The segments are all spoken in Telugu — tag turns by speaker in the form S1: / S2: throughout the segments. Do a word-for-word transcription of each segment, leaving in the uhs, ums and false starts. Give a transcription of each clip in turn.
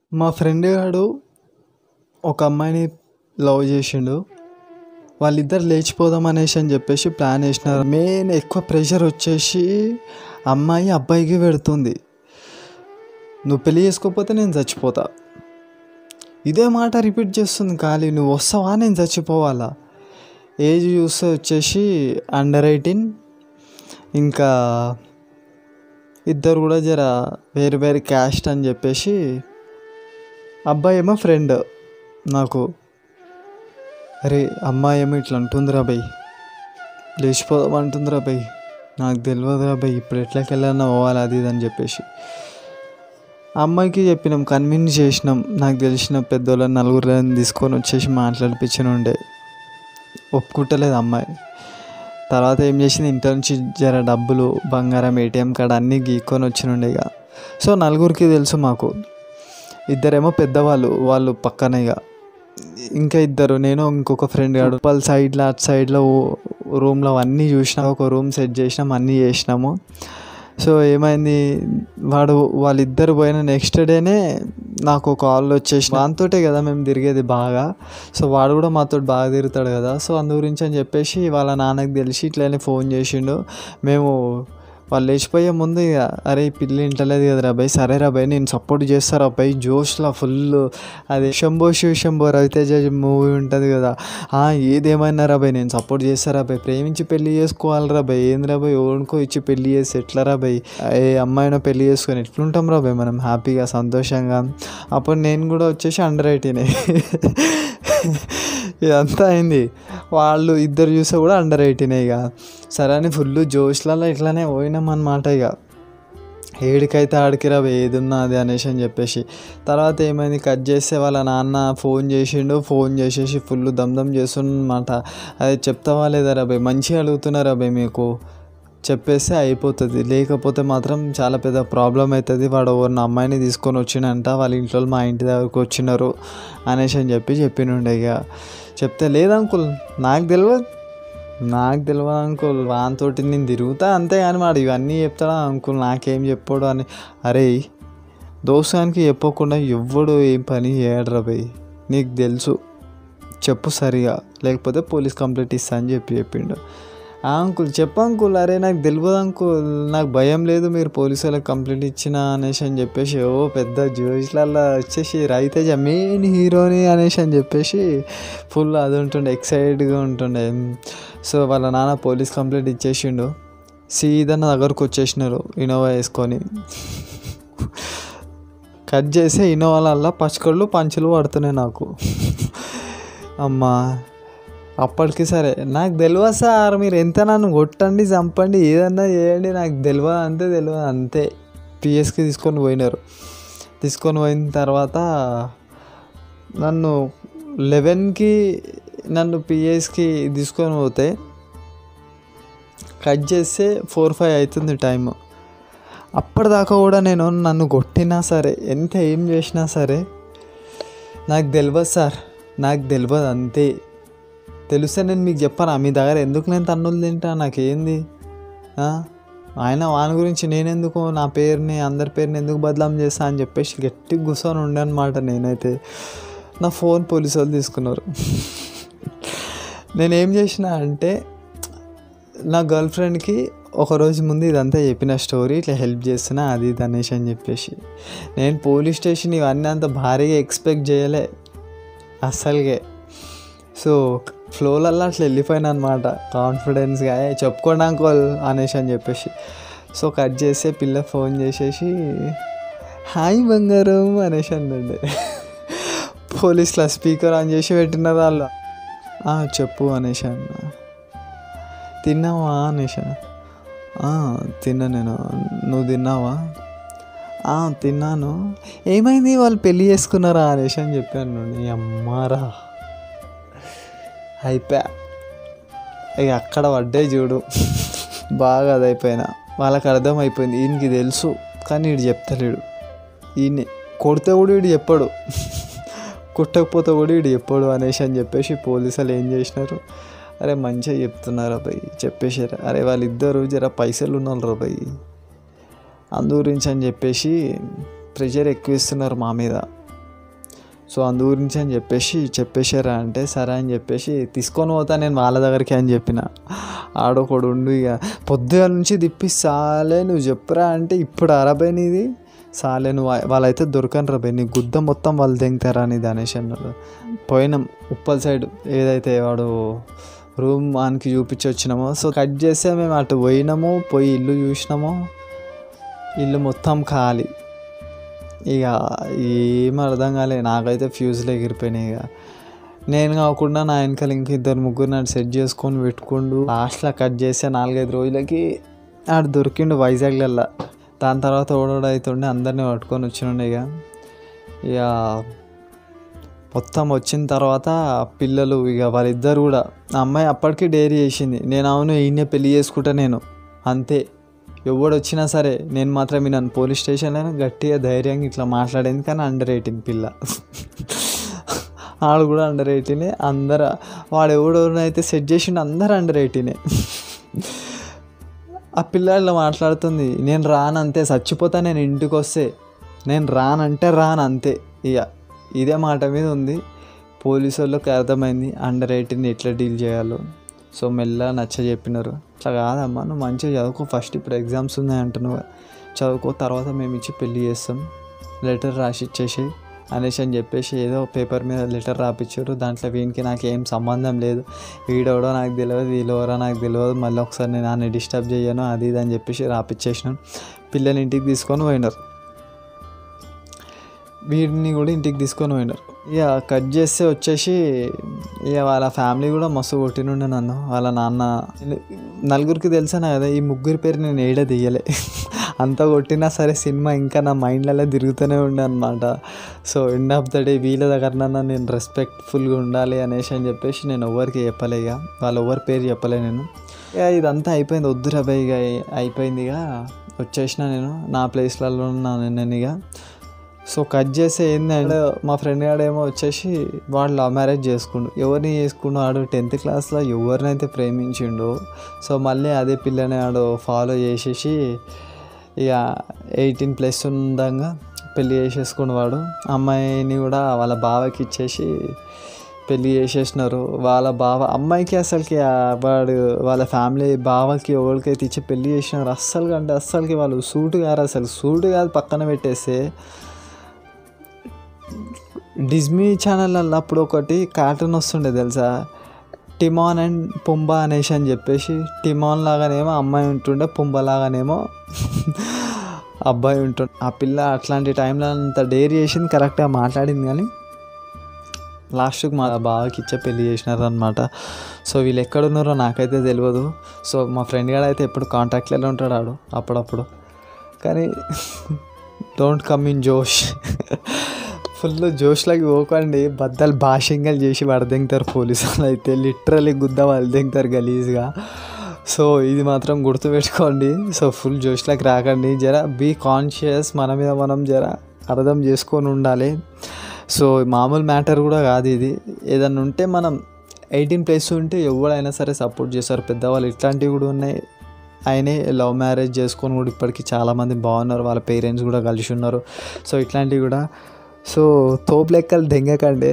S1: మా ఫ్రెండ్ గాడు ఒక అమ్మాయిని లవ్ చేసిండు. వాళ్ళిద్దరు లేచిపోదాం అనేసి అని చెప్పేసి ప్లాన్ వేసినారు. మెయిన్ ఎక్కువ ప్రెషర్ వచ్చేసి అమ్మాయి అబ్బాయికి పెడుతుంది, నువ్వు పెళ్ళి చేసుకోకపోతే నేను చచ్చిపోతా. ఇదే మాట రిపీట్ చేస్తుంది ఖాళీ, నువ్వు వస్తావా నేను చచ్చిపోవాలా. ఏజ్ చూస్తే వచ్చేసి అండర్ ఎయిటీన్, ఇంకా ఇద్దరు కూడా జర వేరు వేరు క్యాస్ట్ అని చెప్పేసి. అబ్బాయి ఏమో ఫ్రెండ్ నాకు, అరే అమ్మాయి ఏమో ఇట్లా అంటుందిరా భయ్, లేచిపోదాం అంటుందిరా భయ్, నాకు తెలియదురా భయ్ ఇప్పుడు ఎట్లకెళ్ళన్నా పోవాలి అది ఇది అని చెప్పేసి అమ్మాయికి చెప్పినాం, కన్విన్స్ చేసినాం. నాకు తెలిసిన పెద్దోళ్ళని నలుగురిని తీసుకొని వచ్చేసి మాట్లాడిపించిన ఉండే, ఒప్పుకుంటలేదు అమ్మాయి. తర్వాత ఏం చేసింది, ఇంట్లో నుంచి జర డబ్బులు బంగారం ఏటీఎం కార్డ్ అన్నీ గీక్కొని వచ్చినుండే. ఇక సో నలుగురికి తెలుసు మాకు. ఇద్దరేమో పెద్దవాళ్ళు, వాళ్ళు పక్కన. ఇక ఇంకా ఇద్దరు, నేను ఇంకొక ఫ్రెండ్ గాడు. వాళ్ళ సైడ్లో అటు సైడ్లో రూమ్లో అన్నీ చూసినాం, ఒక రూమ్ సెట్ చేసినాం, అన్నీ చేసినాము. సో ఏమైంది, వాడు వాళ్ళిద్దరు పోయిన నెక్స్ట్ డేనే నాకు కాల్ వచ్చేసి, దాంతోటే కదా మేము తిరిగేది బాగా. సో వాడు కూడా మాతో బాగా తిరుగుతాడు కదా, సో అందు గురించి అని చెప్పేసి వాళ్ళ నాన్నకి తెలిసి ఇట్లనే ఫోన్ చేసిండు. మేము వాళ్ళు లేచిపోయే ముందు ఇక, అరే పిల్లి ఇంటలేదు కదరా భయ్, సరే రా భయ్ నేను సపోర్ట్ చేస్తారా భయ్, జోష్లో ఫుల్. అది శంభో శివ శంభో రవితేజ మూవీ ఉంటుంది కదా, ఏదేమైనా రా భయ్ నేను సపోర్ట్ చేస్తారా భయ్, ప్రేమించి పెళ్ళి చేసుకోవాలరా భయ్, ఏందిరా భయ్ ఓనుకో ఇచ్చి పెళ్ళి చేసి ఎట్లరా భయ్, ఏ అమ్మాయినో పెళ్ళి చేసుకొని ఎట్లుంటాం రా భయ్ మనం హ్యాపీగా సంతోషంగా. అప్పుడు నేను కూడా వచ్చేసి అండర్ ఎయిటీనే. ఇదంతా అయింది. వాళ్ళు ఇద్దరు చూస్తే కూడా అండర్ ఎయిటీనే. ఇక సరే అని ఫుల్ జోష్లలో ఇట్లానే పోయినామన్నమాట. ఇక ఏడికైతే ఆడికిరా ఏది ఉన్నా అది అనేసి అని చెప్పేసి. తర్వాత ఏమైంది, కట్ చేస్తే వాళ్ళ నాన్న ఫోన్ చేసిండు. ఫోన్ చేసేసి ఫుల్ దమ్దమ్ చేస్తుందన్నమాట. అది చెప్తావా లేదా రా భయ్, మంచిగా అడుగుతున్నారా భయ్ మీకు, చెప్పేస్తే అయిపోతుంది, లేకపోతే మాత్రం చాలా పెద్ద ప్రాబ్లం అవుతుంది. వాడు ఎవరిన అమ్మాయిని తీసుకొని వచ్చినంట, వాళ్ళ ఇంట్లో మా ఇంటి దగ్గరకు వచ్చినారు అనేసి అని చెప్పి చెప్పినుండే. ఇక చెప్తే లేదు అంకుల్ నాకు తెలియదు, నాకు తెలియదు అంకుల్, వానితోటి నేను తిరుగుతా అంతే కానీ వాడు ఇవన్నీ చెప్తాడా అంకుల్, నాకేం చెప్పాడు అని. అరే దోస్తానికి చెప్పకుండా ఎవ్వడు ఏం పని చేయడరా భయ్, నీకు తెలుసు చెప్పు సరిగా, లేకపోతే పోలీస్ కంప్లైంట్ ఇస్తా అని చెప్పి చెప్పిండు. ఆ అంకుల్ చెప్పు అంకుల్, అరే నాకు తెలియదు అంకుల్, నాకు భయం లేదు మీరు పోలీసు వాళ్ళకి కంప్లైంట్ ఇచ్చిన అనేసి అని చెప్పేసి ఓ పెద్ద జోష్లల్లో వచ్చేసి రవితేజ మెయిన్ హీరోని అనేసి అని చెప్పేసి ఫుల్ అది ఉంటుండే, ఎక్సైటెడ్గా ఉంటుండే. సో వాళ్ళ నాన్న పోలీస్ కంప్లైంట్ ఇచ్చేసిండు. సీదా నా దగ్గరకు వచ్చేసినారు ఇన్నోవా వేసుకొని. కట్ చేసి ఇన్నోవాలల్లా పచ్చకళ్ళు పంచులు పడుతున్నాయి నాకు. అమ్మా అప్పటికి సరే నాకు తెలియదు సార్, మీరు ఎంత నన్ను కొట్టండి చంపండి ఏదన్నా చేయండి నాకు తెలియదు అంతే తెలియదు అంతే. పిఎస్కి తీసుకొని పోయినారు. తీసుకొని పోయిన తర్వాత నన్ను లెవెన్కి నన్ను పిఎస్కి తీసుకొని పోతే కట్ చేస్తే ఫోర్ ఫైవ్ అవుతుంది టైం. అప్పటిదాకా కూడా నేను నన్ను కొట్టినా సరే, ఎంత ఏం చేసినా సరే నాకు తెలియదు సార్, నాకు తెలియదు అంతే. తెలిస్తే నేను మీకు చెప్పాను, మీ దగ్గర ఎందుకు నేను తన్నులు తింటా, నాకేంది. ఆయన వాని గురించి నేనెందుకు నా పేరుని అందరి పేరుని ఎందుకు బదలాం చేస్తా అని చెప్పేసి గట్టిగా కూర్చొని ఉండే అనమాట. నేనైతే నా ఫోన్ పోలీసు వాళ్ళు తీసుకున్నారు. నేనేం చేసిన అంటే నా గర్ల్ ఫ్రెండ్కి ఒకరోజు ముందు ఇదంతా చెప్పిన స్టోరీ, ఇట్లా హెల్ప్ చేస్తున్నా అది ఇది అనేసి అని చెప్పేసి. నేను పోలీస్ స్టేషన్ ఇవన్నీ అంత భారీగా ఎక్స్పెక్ట్ చేయలే అస్సలుగే. సో ఫ్లోలల్లో అట్లా వెళ్ళిపోయినా అనమాట కాన్ఫిడెన్స్గా, చెప్పుకోండి అంకుల్ అనేసి అని చెప్పేసి. సో కట్ చేస్తే పిల్ల ఫోన్ చేసేసి హాయ్ బంగారం అనేసి అండి. పోలీసులో స్పీకర్ ఆన్ చేసి పెట్టినారు వాళ్ళు. చెప్పు అనేసి అన్న. తిన్నావా అనేసి. తిన్నా నేను, నువ్వు తిన్నావా? తిన్నాను. ఏమైంది వాళ్ళు పెళ్ళి చేసుకున్నారా అనేసి అని చెప్పాను. అమ్మారా అయిపోయా ఇక అక్కడ పడ్డే చూడు, బాగా అదైపోయినా. వాళ్ళకి అర్థమైపోయింది ఈయనకి తెలుసు కానీ వీడు చెప్తలేడు, ఈయన్ని కొడితే కూడా వీడు చెప్పాడు, కొట్టకపోతే కూడా వీడు చెప్పాడు అనేసి అని చెప్పేసి పోలీసులు ఏం చేసినారు, అరే మంచిగా చెప్తున్నారు అబ్బాయి చెప్పేసారు, అరే వాళ్ళిద్దరు జర పైసలు ఉన్నారు అబ్బాయి అందు గురించి అని చెప్పేసి ప్రెషర్ ఎక్కువ ఇస్తున్నారు మా మీద. సో అందు గురించి అని చెప్పేసి చెప్పేశారా అంటే సరే అని చెప్పేసి తీసుకొని పోతా నేను వాళ్ళ దగ్గరికి అని చెప్పిన. ఆడొకడు ఉండు ఇక పొద్దుగా నుంచి తిప్పి సాలే నువ్వు చెప్పురా అంటే ఇప్పుడు అరబై నీది సాలే నువ్వు వాళ్ళైతే దొరకను రాబాయి నీ గుద్ద మొత్తం వాళ్ళు తెంగుతారా నీది అనేసి అన్నాడు. పోయినాం ఉప్పల్ సైడ్ ఏదైతే వాడు రూమ్ వానికి చూపించి వచ్చినామో సో కట్ చేస్తే మేము అటు పోయినాము. పోయి ఇల్లు చూసినాము, ఇల్లు మొత్తం ఖాళీ. ఇక ఏం అర్థం కాలే నాకైతే ఫ్యూజ్లు ఎగిరిపోయినాయి. ఇక నేను కాకుండా నా వెనకాల ఇంక ఇద్దరు ముగ్గురు నాడు సెట్ చేసుకొని పెట్టుకుండు. లాస్ట్లో కట్ చేస్తే నాలుగైదు రోజులకి ఆడు దొరికిండు వైజాగ్లల్లా. దాని తర్వాత ఓడోడైతుండే అందరినీ పట్టుకొని వచ్చిండే. ఇక ఇక మొత్తం వచ్చిన తర్వాత పిల్లలు ఇక వాళ్ళిద్దరు కూడా అమ్మాయి అప్పటికి డైరీ చేసింది నేను అవును ఈయనే పెళ్ళి చేసుకుంటా నేను అంతే ఎవడు వచ్చినా సరే నేను మాత్రం నన్ను పోలీస్ స్టేషన్లో గట్టిగా ధైర్యంగా ఇట్లా మాట్లాడేది. కానీ అండర్ ఎయిటీన్ పిల్ల ఆడు కూడా అండర్ ఎయిటీనే. అందరు వాడు ఎవడెవరినైతే సెట్ చేసిండు అందరు అండర్ ఎయిటీనే. ఆ పిల్ల ఇట్లా మాట్లాడుతుంది నేను రానంతే చచ్చిపోతా నేను ఇంటికి వస్తే నేను రానంటే రాను అంతే. ఇక ఇదే మాట మీద ఉంది. పోలీసు వాళ్ళకి అర్థమైంది అండర్ ఎయిటీన్ ఎట్లా డీల్ చేయాలో. సో మెల్లగా నచ్చ చెప్పినారు అట్లా కాదమ్మా నువ్వు మంచిగా చదువుకో ఫస్ట్ ఇప్పుడు ఎగ్జామ్స్ ఉన్నాయి అంటున్నావు చదువుకో తర్వాత మేము ఇచ్చి పెళ్ళి చేస్తాం లెటర్ రాసి ఇచ్చేసి అనేసి అని చెప్పేసి ఏదో పేపర్ మీద లెటర్ రాపిచ్చారు. దాంట్లో వీనికి నాకు ఏం సంబంధం లేదు వీడెవడో నాకు తెలియదు వీళ్ళెవరో నాకు తెలియదు మళ్ళీ ఒకసారి నేను నన్ను డిస్టర్బ్ చేయను అది ఇది అని చెప్పేసి రాపిచ్చేసినాను. పిల్లలు ఇంటికి తీసుకొని పోయినారు, వీడిని కూడా ఇంటికి తీసుకొని పోయినారు. ఇక కట్ చేస్తే వచ్చేసి ఇక వాళ్ళ ఫ్యామిలీ కూడా మస్తు కొట్టినుండే నన్ను. వాళ్ళ నాన్న నలుగురికి తెలిసాను కదా ఈ ముగ్గురి పేరు నేను ఏడ తీయలే అంతా కొట్టినా సరే సినిమా ఇంకా నా మైండ్లలో తిరుగుతూనే ఉండే అనమాట. So end of the day వీళ్ళ దగ్గరనన్నా నేను రెస్పెక్ట్ఫుల్గా ఉండాలి అనేసి అని చెప్పేసి నేను ఎవరికి చెప్పలే. ఇక వాళ్ళ ఎవరి పేరు చెప్పలే నేను. ఇక ఇదంతా అయిపోయింది వద్దురా భయ్ ఇక అయిపోయింది. ఇక వచ్చేసిన నేను నా ప్లేస్లలో ఉన్నాను నేను. ఇక సో కట్ చేస్తే ఏంటంటే మా ఫ్రెండ్ గాడేమో వచ్చేసి వాడు లవ్ మ్యారేజ్ చేసుకుండు. ఎవరిని చేసుకుండు ఆడు టెన్త్ క్లాస్లో ఎవరినైతే ప్రేమించిండో సో మళ్ళీ అదే పిల్లని ఆడు ఫాలో చేసేసి ఇక ఎయిటీన్ ప్లస్ ఉండగా పెళ్ళి చేసేసుకుని వాడు అమ్మాయిని కూడా వాళ్ళ బావకి ఇచ్చేసి పెళ్ళి చేసేసినారు. వాళ్ళ బావ అమ్మాయికి అసలుకి వాడు వాళ్ళ ఫ్యామిలీ బావకి ఎవరికైతే ఇచ్చి పెళ్ళి చేసినారు అస్సలు అంటే అస్సలకి వాళ్ళు సూటు కాదు అసలు సూటు కాదు పక్కన పెట్టేస్తే. డిజ్నీ ఛానల్ అప్పుడు ఒకటి కార్టూన్ వస్తుండే తెలుసా టిమాన్ అండ్ పుంబా అనేసి అని చెప్పేసి టిమాన్ లాగానేమో అమ్మాయి ఉంటుండే పుంబా లాగానేమో అబ్బాయి ఉంటుండే. ఆ పిల్ల అట్లాంటి టైంలో అంత డేర్ చేసింది కరెక్ట్గా మాట్లాడింది కానీ లాస్ట్కి మా బావకి ఇచ్చే పెళ్ళి చేసినారు అనమాట. సో వీళ్ళు ఎక్కడున్నారో నాకైతే తెలియదు. సో మా ఫ్రెండ్ గారు అయితే ఎప్పుడు కాంటాక్ట్లలో ఉంటాడు ఆడు అప్పుడప్పుడు. కానీ డోంట్ కమ్ ఇన్ జోష్ ఫుల్ జోష్లోకి పోకండి బద్దలు భాషంగాలు చేసి వడదెంగుతారు పోలీసులు అయితే లిటరలీ గుద్ద వాళ్ళు దెంగుతారు గలీజ్గా. సో ఇది మాత్రం గుర్తుపెట్టుకోండి. సో ఫుల్ జోష్లోకి రాకండి జర బీ కాన్షియస్ మన మీద మనం జర అర్థం చేసుకొని ఉండాలి. సో మామూలు మ్యాటర్ కూడా కాదు ఇది. ఏదన్నా ఉంటే మనం ఎయిటీన్ ప్లస్ ఉంటే ఎవరైనా సరే సపోర్ట్ చేస్తారు పెద్దవాళ్ళు. ఇట్లాంటివి కూడా ఉన్నాయి. ఆయనే లవ్ మ్యారేజ్ చేసుకొని కూడా ఇప్పటికీ చాలామంది బాగున్నారు వాళ్ళ పేరెంట్స్ కూడా కలిసి ఉన్నారు. సో ఇట్లాంటివి కూడా సో తోపు లెక్కలు దెంగకండి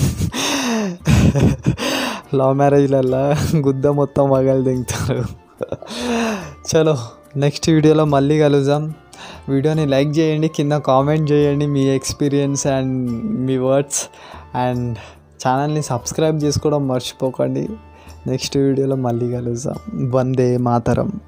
S1: లవ్ మ్యారేజ్లల్లా గుద్ద మొత్తం వగలు దెంగుతారు. చలో నెక్స్ట్ వీడియోలో మళ్ళీ కలుద్దాం. వీడియోని లైక్ చేయండి కింద కామెంట్ చేయండి మీ ఎక్స్పీరియన్స్ అండ్ మీ వర్డ్స్ అండ్ ఛానల్ని సబ్స్క్రైబ్ చేసుకోవడం మర్చిపోకండి. నెక్స్ట్ వీడియోలో మళ్ళీ కలుద్దాం. వందే మాతరం.